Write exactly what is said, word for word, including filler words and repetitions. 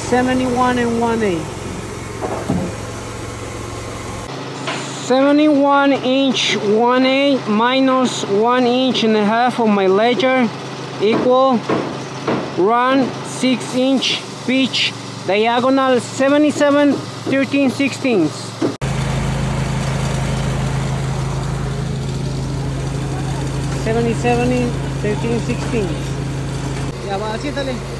seventy-one and one eighth. seventy-one inch one eighth minus one inch and a half of my ledger equal run six inch pitch diagonal seventy-seven thirteen sixteenths. seventy-seven thirteen sixteenths. Ya va, siéntale.